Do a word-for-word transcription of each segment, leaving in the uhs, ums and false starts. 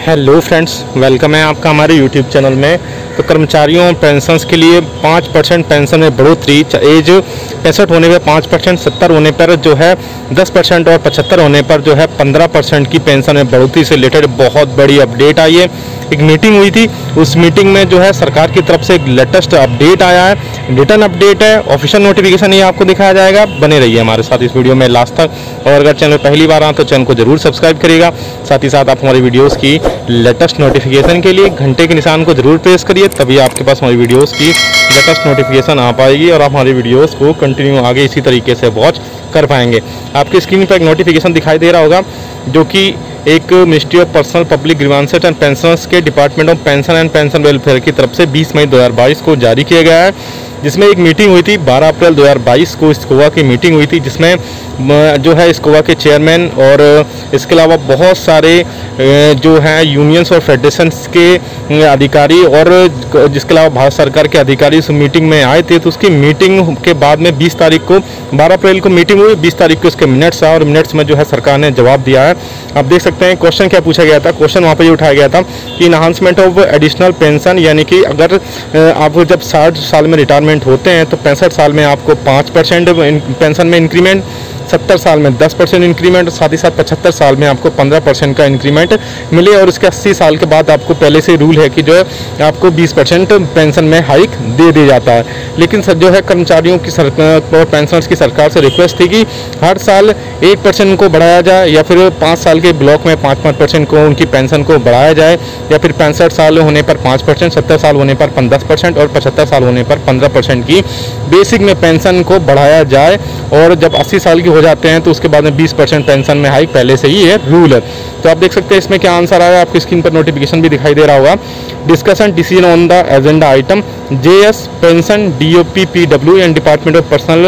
Hello friends, welcome है आपका हमारे यूट्यूब चैनल में। तो कर्मचारियों पेंशन्स के लिए पाँच परसेंट पेंशन में बढ़ोतरी, एज पैंसठ होने पर पाँच परसेंट, सत्तर होने पर जो है दस परसेंट और पचहत्तर होने पर जो है पंद्रह परसेंट की पेंशन में बढ़ोतरी से रिलेटेड बहुत बड़ी अपडेट आई है। एक मीटिंग हुई थी, उस मीटिंग में जो है सरकार की तरफ से एक लेटेस्ट अपडेट आया है, रिटर्न अपडेट है, ऑफिशियल नोटिफिकेशन ये आपको दिखाया जाएगा। बने रहिए हमारे साथ इस वीडियो में लास्ट तक। और अगर चैनल पहली बार आए तो चैनल को जरूर सब्सक्राइब करिएगा। साथ ही साथ आप हमारी वीडियोस की लेटेस्ट नोटिफिकेशन के लिए घंटे के निशान को जरूर प्रेस करिए, तभी आपके पास हमारी वीडियोस की लेटेस्ट नोटिफिकेशन आ पाएगी और आप हमारी वीडियोस को कंटिन्यू आगे इसी तरीके से वॉच कर पाएंगे। आपकी स्क्रीन पर एक नोटिफिकेशन दिखाई दे रहा होगा जो कि एक ministry of personnel public grievances and pensioners के department of pension and pension welfare की तरफ से बीस मई दो हज़ार बाईस को जारी किया गया है, जिसमें एक मीटिंग हुई थी। बारह अप्रैल दो हज़ार बाईस को स्कोवा की मीटिंग हुई थी, जिसमें जो है स्कोवा के चेयरमैन और इसके अलावा बहुत सारे जो हैं यूनियंस और फेडरेशंस के अधिकारी और जिसके अलावा भारत सरकार के अधिकारी उस मीटिंग में आए थे। तो उसकी मीटिंग के बाद में बीस तारीख को, बारह अप्रैल को मीटिंग हुई, बीस तारीख को उसके मिनट्स आए और मिनट्स में जो है सरकार ने जवाब दिया है। आप देख सकते हैं क्वेश्चन क्या पूछा गया था। क्वेश्चन वहाँ पर ये उठाया गया था कि इनहांसमेंट ऑफ एडिशनल पेंशन, यानी कि अगर आप जब साठ साल में रिटायरमेंट होते हैं तो पैंसठ साल में आपको पाँच परसेंट पेंशन में इंक्रीमेंट, सत्तर साल में दस परसेंट इंक्रीमेंट, साथ ही साथ पचहत्तर साल में आपको पंद्रह परसेंट का इंक्रीमेंट मिले। और उसके अस्सी साल के बाद आपको पहले से रूल है कि जो है आपको बीस परसेंट पेंशन में हाइक दे दिया जाता है। लेकिन जो है कर्मचारियों की सरकार और पेंशनर्स की सरकार से रिक्वेस्ट थी कि हर साल एक परसेंट को बढ़ाया जाए, या फिर पाँच साल के ब्लॉक में पाँच पाँच परसेंट को उनकी पेंशन को बढ़ाया जाए, या फिर पैंसठ साल होने पर पाँच परसेंट, सत्तर साल होने पर दस परसेंट और पचहत्तर साल होने पर पंद्रह परसेंट की बेसिक में पेंशन को बढ़ाया जाए। और जब अस्सी साल की हो जाते हैं तो उसके बाद में बीस परसेंट पेंशन में हाइक पहले से ही है रूल है। तो आप देख सकते हैं इसमें क्या आंसर आया, आपकी स्क्रीन पर नोटिफिकेशन भी दिखाई दे रहा होगा। Discussion decision on the agenda item JS pension DOP PW and department of personnel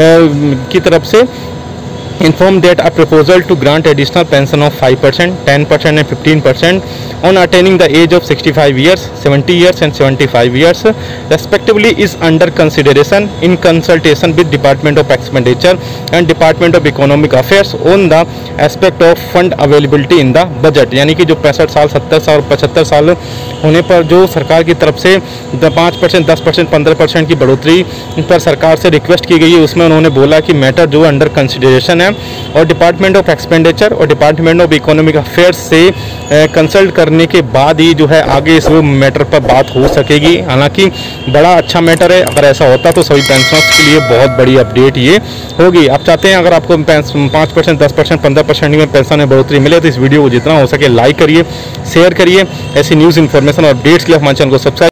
की तरफ से inform that a proposal to grant additional pension of five percent, ten percent and fifteen percent on attaining the age of sixty-five years, seventy years and seventy-five years respectively is under consideration in consultation with Department of Expenditure and Department of Economic Affairs on the aspect of fund availability in the budget। यानी कि जो पैंसठ साल, सत्तर साल और पचहत्तर साल होने पर जो सरकार की तरफ से पाँच परसेंट, दस परसेंट, पंद्रह परसेंट की बढ़ोतरी पर सरकार से रिक्वेस्ट की गई है, उसमें उन्होंने बोला कि मैटर जो अंडर कंसिडरेशन है और डिपार्टमेंट ऑफ एक्सपेंडिचर और डिपार्टमेंट ऑफ इकोनॉमिक अफेयर्स से कंसल्ट करने के बाद ही जो है आगे इस मैटर पर बात हो सकेगी। हालांकि बड़ा अच्छा मैटर है, अगर ऐसा होता तो सभी पेंशनर्स के लिए बहुत बड़ी अपडेट ये होगी। आप चाहते हैं अगर आपको पाँच परसेंट, दस परसेंट, पंद्रह परसेंट में पेंशन में बढ़ोतरी मिले तो इस वीडियो को जितना हो सके लाइक करिए, शेयर करिए। ऐसी न्यूज़ इन्फॉर्मेशन और अपडेट्स के लिए हमारे चैनल को सब्सक्राइब